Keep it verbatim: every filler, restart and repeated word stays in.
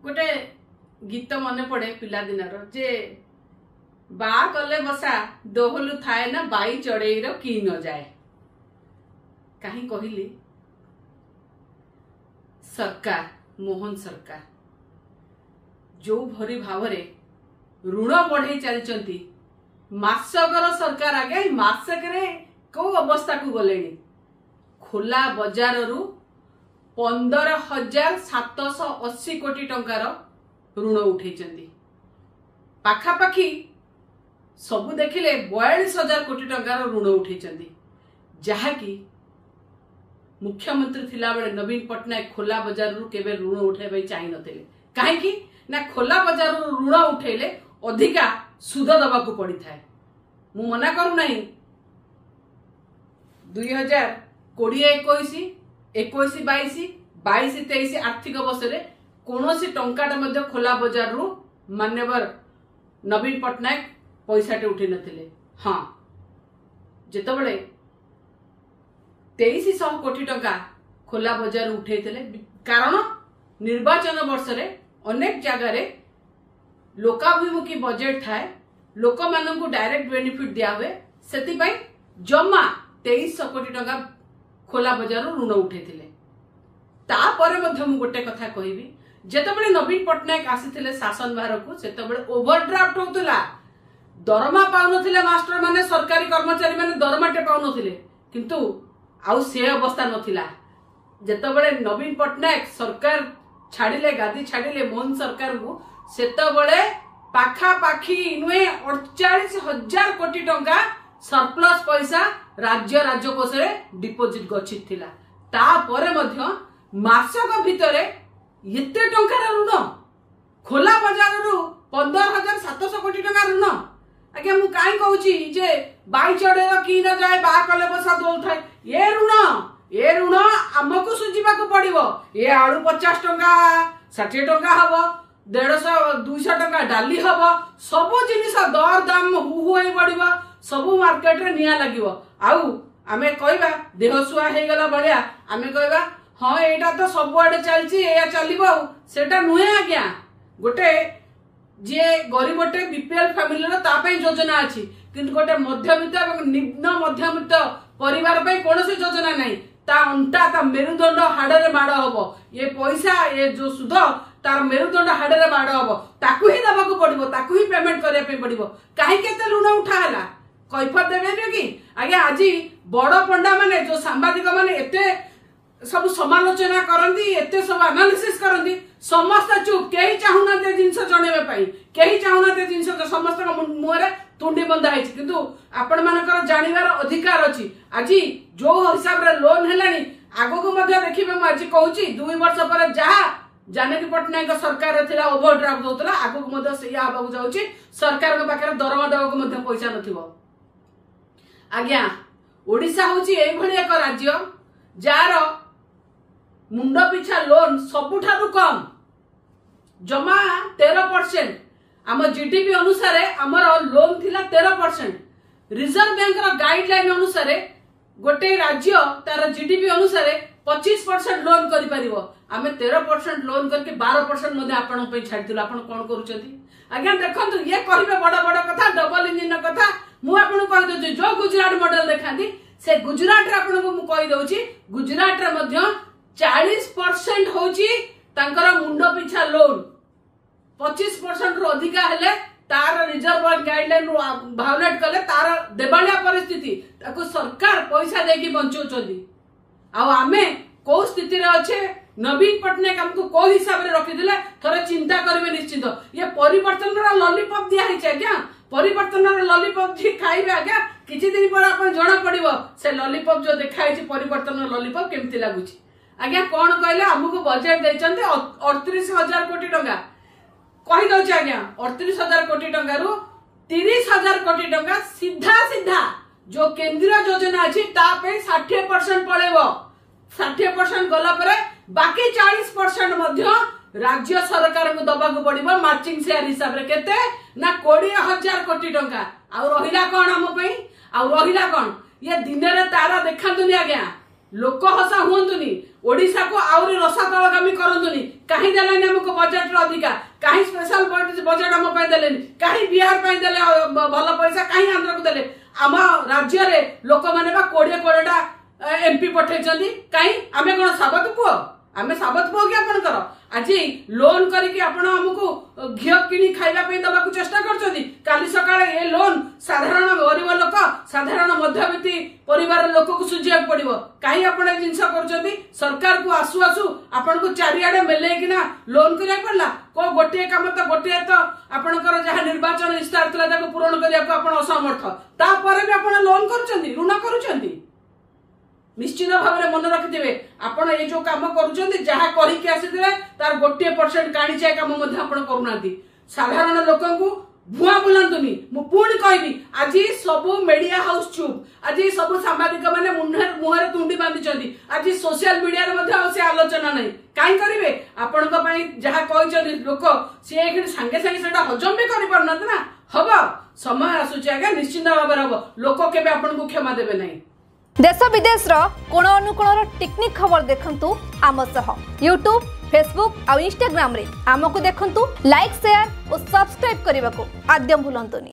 गोटे गीत मन पड़े पिला दिनर जे बा कले बसा दोहलु थाए ना बाई चढ़ेईर की न जाए। कहीं कहली सरकार मोहन सरकार जो भरी भाव ऋण बढ़ई चलती मासकर सरकार आगे मासक कौ अवस्था को गले खोला बजार रु पंदर हजार सातश अस्सी कोटी टंकार ऋण उठे पाखापाखि सबु देखिले बयालीस हजार कोटी टंकार ऋण उठे जहाँकि मुख्यमंत्री थिला बेले नवीन पट्टनायक खोला बजार रु केबे ऋण उठाई चाहि नथिले काहेकि ना खोला बजार रु ऋण उठेले अधिका सुध दबा को पड़ी थाए। मु मना करू नहीं दुई हजार कोड़े एक एक बैश बैश तेईस आर्थिक वर्ष में कौन सी टंकाटा मध्य खोला बजार रु मान्यवर नवीन पट्टनायक पैसाटे उठे नथिले। हाँ जेतबेले तेईस सौ कोटी टंका खोला बजार उठे कारण निर्वाचन वर्ष रे अनेक जगार लोकाभिमुखी बजेट थाए लोक मानू डायरेक्ट बेनिफिट दिया हुए से जमा तेईस सौ कोटी टंका खोला बजार ऋण उठे तापर गोटे कथा कहबी जेतबेले नवीन पट्टनायक आसीथिले शासन भार को सेतबेले ओवरड्राफ्ट होतुला दरमा पाउनथिले मास्टर माने सरकारी कर्मचारी माने दरमाटे पाउनथिले किंतु आउ से अवस्था नथिला। जेतबेले नवीन पट्टनायक सरकार छाड़िले गादी छाड़िले मोहन सरकार को सेतबेले पाखापाखि नुहे अड़चाश हजार कोटी टंका सरप्लस पैसा राज्य राजकोष रे डिपोजिट गच्छित थिला तापरे मध्य मासक भितरे एते टंकार ऋण खोला बजार रु पंदर हजार सातश कोटी टंका ऋण आज्ञा मु काई कहूची जे बाई चढ़ेर की न जाए बा कले बसा दोल थाए ये ऋण ये ऋण आमको सुझीबा को पड़िबो। ये आलू पचास टंका षाठी टंका हबो डेढ़ सौ दुईश टंका डाली हबो सबु जिनिस दर दाम हु हुई पड़िबो सबु मार्केट रे निया लागिबो आउ आमे कहबा देह सुआ हे गला बलिया आमे कहबा हाँ एटा तो सबुआडे चलची एया चलिबो सेटा नुहे आज्ञा गोटे जे गरीबटे बीपीएल फैमिली रो तापई योजना अछि किंतु गोटे मध्यबित्त एवं निम्न मध्यबित्त परिवार पे कोनोसी योजना नहीं ता अंटा ता मेरुदंड हाड़े माड़ हबो ये पैसा ये जो सुध तार मेरुदंड हाड़े माड़ हबो ताकू ही दबा को पड़िबो ताकू ही पेमेंट करिया पे पड़िबो काहे केते ऋण उठा हला कैफत देबे कि आगे आज बड़ पंडा माने जो सांबादिक माने एते सब समालोचना करती एते सब एनालिसिस करती समस्त चुप कहीं चाहूना ते जिंस जणेबे पई कहीं चाहूना ते जिंस समस्त मुहरे तुंडी बंधा है किंतु आपण मानकर जानिबार अधिकार अछि। आज जो हिसाब रे लोन हेलानी आगो को मध्य देखिबे म आज कहूची दुई वर्ष पर जहा जानकी पट्टनायक सरकार रे थिला ओवरड्राफ्ट होतला आगो को मध्य सेया आबाकू जाउची सरकार के पाखरे दरमा देबा को मध्य पैसा नथिबो। आज्ञा ओडिसा होची एई भली एक राज्य जार मुंड पिछा लोन सबुठारु कम जमा तेरह परसेंट आम जीडीपी अनुसार आमर लोन थिला तेरह परसेंट रिजर्व बैंक रो गाइडलाइन अनुसार गोटे राज्य तार जीडीपी अनुसार पच्चीस परसेंट लोन करि परिबो आमे तेरह परसेंट लोन करके बारह परसेंट मध्ये आपण पे छाड़िथिलु आपण कोन करूचंती। आज्ञा देखंतु ये कहिबे बड़ बड़ कथा डबल इंजिन कथा मु आपण कहि दउची जो गुजरात मॉडल देखांती से गुजरात रे आपण को मु कहि दउची गुजरात रे मध्ये चालीस परसेंट होची तांकर मुंड पिछा लोन पच्चीस परसेंट रु अधिका हेले तार रिजर्व बैंक गाइडलाइन भायोलेट कले तार देबालिया परिस्थिति ताको सरकार पैसा देकी बंचौचंदी आ आमे को स्थिति रे अच्छे नवीन पट्टनायक हमको को हिसाब रे रखिदिले थरे चिंता करबे निश्चित ये परिवर्तन रा लॉलीपॉप दिया है क्या परिवर्तन रा लॉलीपॉप जी खाइबे आज्ञा किछि दिन पर आपन जणा पड़िबो से लॉलीपॉप जो देखाइ छि परिवर्तन रा लॉलीपॉप केमति लागुछि। आज्ञा कौन कहले आमको बजेट देचंते अड़तीस हजार कोटी टंका कहि दउछ आज्ञा अड़तीस हजार कोटी टंका रु तीस हजार कोटी टंका सीधा सीधा जो केंद्रीय योजना अछि ता पे साठ परसेंट पळेबो साठ परसेंट गला परे बाकी चालीस परसेंट मध्य राज्य सरकार को दबा को पड़िबो मैचिंग शेयर हिसाब रे केते ना बीस हजार कोटी टंका आ रहिला कोन हम पई आ रहिला कोन ये दिन रे तारा देखांतुनी आज्ञा लोक हसा हुंतुनी ओडिशा को आउरी रसातलगामी करंतुनी काहे देलेनी हमको बजट रो अधिका काहे स्पेशल बजट हम पय देलेनी काहे बिहार पय देले भल पैसा काहे आंध्र को देले आम राज्य रे लोक माने बा कोड़े कोड़ेटा एमपी पठेचंदी काहे आमे कोन साबत पुओ आमे साबत पुओ कि आपन करो आज लोन करके आपण हमको घियो किनी खाइबा पे दबा को चेष्टा करछोदी काली सकाळे ए लोन साधारण गरीब लोक साधारण मध्यबित्त परिवार लोक को सुझिया पड़िबो काहे आपण ए जिंस करछोदी सरकार को आसु आसु आपण को चारियाडे मेले किना लोन करिया पड़ला को गोटे काम तो गोटे तो आपनकर जहा निर्वाचन इस्तार तला ताको पूर्ण करिया को आपण असमर्थ ता परे भी आपण लोन करछोदी ऋण करछोदी निश्चित भाव में मन रखिथे आपण ये जो काम करूछंदी जहा करिके आसीथिले तार गोटे परसेंट काणीचे काम मध्ये आपण करूनांती साधारण लोकन को भुआ बुलांतुनी मु पुणी कहबी आज सब मीडिया हाउस चुप आज सब सांबादिक माने मुंडे मुहरे तुंडी बांधिचंदी आज सोशल मीडिया रे मध्ये से आलोचना नहीं काई करिवे आपण को पई जहा कहचंदी लोक से एखिन संगे संगे सेटा हजम भी करि परनत ना हबो समय आसुची आगे निश्चित भाव हबो लोक केबे आपण को क्षमा देबे नहीं देश विदेश रो कोण अनुकोण टेक्निक खबर देखंतु आम सह यूट्यूब फेसबुक और इंस्टाग्राम रे आमको देखंतु लाइक शेयर और सब्सक्राइब करने को आद्य भूलंतुनी।